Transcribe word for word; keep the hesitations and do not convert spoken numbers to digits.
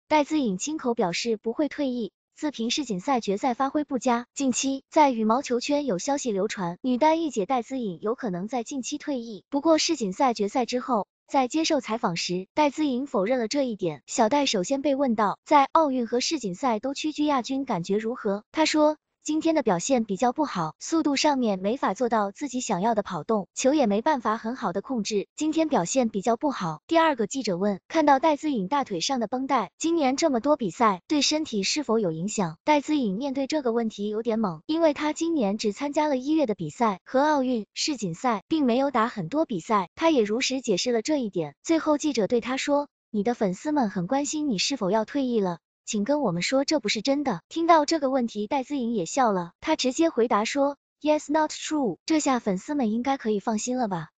戴资颖亲口表示不会退役。自评世锦赛决赛发挥不佳，近期在羽毛球圈有消息流传，女单一姐戴资颖有可能在近期退役。不过世锦赛决赛之后，在接受采访时，戴资颖否认了这一点。小戴首先被问到，在奥运和世锦赛都屈居亚军，感觉如何？她说，今天的表现比较不好，速度上面没法做到自己想要的跑动，球也没办法很好的控制，今天表现比较不好。第二个记者问，看到戴资颖大腿上的绷带，今年这么多比赛，对身体是否有影响？戴资颖面对这个问题有点懵，因为她今年只参加了一月的比赛，和奥运、世锦赛，并没有打很多比赛，她也如实解释了这一点。最后记者对她说，你的粉丝们很关心你是否要退役了。请跟我们说这不是真的。听到这个问题，戴资颖也笑了，她直接回答说 Yes, not true。这下粉丝们应该可以放心了吧。